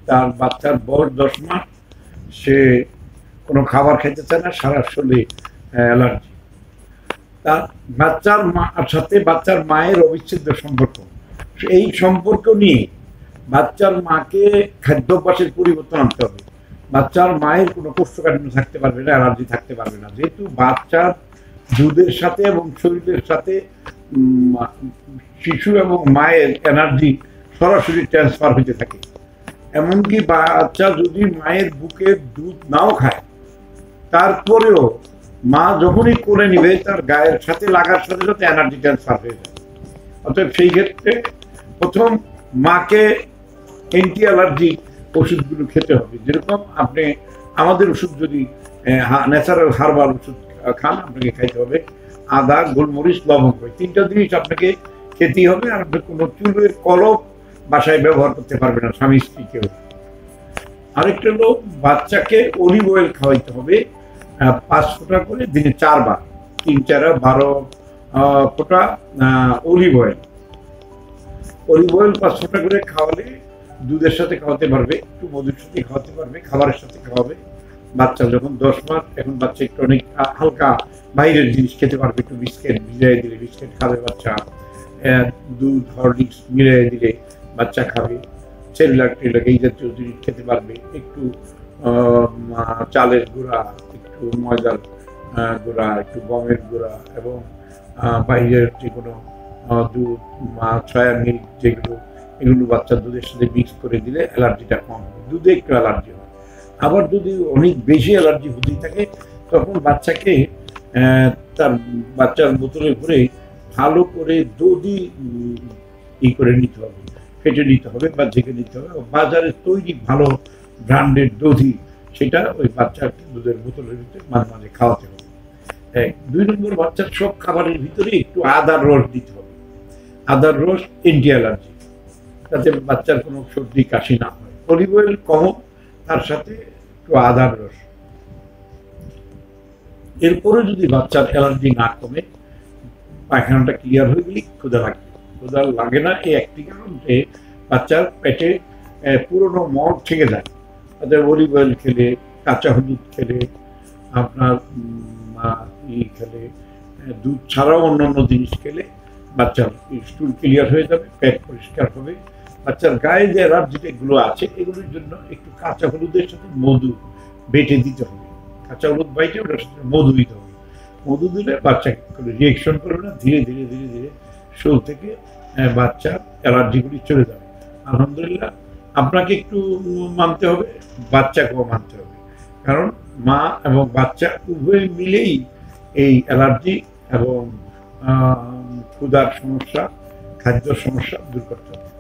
তার বাচ্চার বয়স 10 মাস, সে কোনো খাবার খেতে চায় না, সারা শরীরে অ্যালার্জি। তার বাচ্চার মার সাথে বাচ্চার মায়ের অবিচ্ছেদ্য সম্পর্ক, এই সম্পর্ক নিয়ে বাচ্চার মাকে খাদ্যাভ্যাসের পরিবর্তন আনতে হবে। বাচ্চার মায়ের কোনো কোষ্ঠকাঠিন্য থাকতে পারবে না, অ্যালার্জি থাকতে পারবে না, যেহেতু বাচ্চার দুধের সাথে এবং শরীরের সাথে শিশু এবং মায়ের এনার্জি সরাসরি ট্রান্সফার হতে থাকে। এমনকি বাচ্চা যদি মায়ের বুকের দুধ নাও খায়, তারপরেও মা যখনই কোলে নিবে তার গায়ের সাথে লাগার সাথে সাথে এনার্জি ট্রান্সফার হয়ে যায়। অতএব সেই ক্ষেত্রে প্রথম মাকে অ্যান্টি অ্যালার্জি ওষুধগুলো খেতে হবে। যেরকম আপনি আমাদের ওষুধ যদি ন্যাচারাল হার্বাল ওষুধ খান, আপনাকে খাইতে হবে আদা, গোলমরিচ, লবঙ্গ, 3টা জিনিস আপনাকে খেতেই হবে। আর আপনি কোনো চুলের কলপ বাসায় ব্যবহার করতে পারবে না, স্বামী স্ত্রীকেও। আরেকটা হলো বাচ্চাকে অলিভ অয়েল খাওয়াইতে হবে 5 ফোঁটা করে দিনে 4 বার, 3 4 12 ফোঁটা অলিভ অয়েল। 5 ফোঁটা করে খাওয়ালে দুধের সাথে খাওয়াতে পারবে, একটু মধুর সাথে খাওয়াতে পারবে, খাবারের সাথে খাওয়াবে। বাচ্চা যখন 10 মাস, এখন বাচ্চা একটু অনেক হালকা বাইরের জিনিস খেতে পারবে, একটু বিস্কিট ভিজাই দিলে বিস্কিট খাবে বাচ্চা, দুধ হরলিক্স মিলিয়ে দিলে বাচ্চা খাবে, সেরেলাক টেলাক এই জাতীয় জিনিস খেতে পারবে, একটু চালের গুঁড়া, একটু ময়দার গুঁড়া, একটু গমের গুঁড়া এবং বাইরের যে কোনো দুধ, সয়া মিল্ক যেগুলো, এগুলো বাচ্চার দুধের সাথে মিক্স করে দিলে অ্যালার্জিটা কম হবে। দুধে একটু অ্যালার্জি হয়। আবার যদি অনেক বেশি অ্যালার্জি হতেই থাকে, তখন বাচ্চাকে তার বাচ্চার বোতলে করে ভালো করে দধি করে নিতে হবে, ফেটে নিতে হবে বা ঝেঁকে নিতে হবে। বাজারে তৈরি ভালো ব্র্যান্ডেড দধি, সেটা ওই বাচ্চাকে দুধের বোতলের ভিতরে মাঝে মাঝে খাওয়াতে হবে। 2 নম্বর, বাচ্চার সব খাবারের ভিতরে একটু আদার রস দিতে হবে। আদার রস অ্যান্টি অ্যালার্জি, যাতে বাচ্চার কোনো সর্দি কাশি না হয়। অলিভ অয়েল কমন, তার সাথে একটু আদার রস। এরপরে যদি বাচ্চার অ্যালার্জি না কমে, পায়খানাটা ক্লিয়ার হয়ে গেলে ক্ষুধা লাগবে। ক্ষুধা লাগে না এই একটি কারণ যে বাচ্চার পেটে পুরনো মল থেকে যায়। অর্থাৎ অলিভ অয়েল খেলে, কাঁচা হলুদ খেলে, আপনার খেলে, দুধ ছাড়াও অন্যান্য জিনিস খেলে বাচ্চার স্টুল ক্লিয়ার হয়ে যাবে, পেট পরিষ্কার হবে। বাচ্চার গায়ে যে অ্যালার্জিগুলো আছে, এগুলোর জন্য একটু কাঁচা হলুদের সাথে মধু বেটে দিতে হবে। কাঁচা হলুদ বাইটে ওটার সাথে মধু দিতে হবে। মধু দিলে বাচ্চা রিয়েকশন করবে না, ধীরে ধীরে ধীরে ধীরে শরীর থেকে বাচ্চার অ্যালার্জিগুলি চলে যাবে। আলহামদুলিল্লাহ, আপনাকে একটু মানতে হবে, বাচ্চাকেও মানতে হবে, কারণ মা এবং বাচ্চা উভয় মিলেই এই অ্যালার্জি এবং ক্ষুধার সমস্যা, খাদ্য সমস্যা দূর করতে হবে।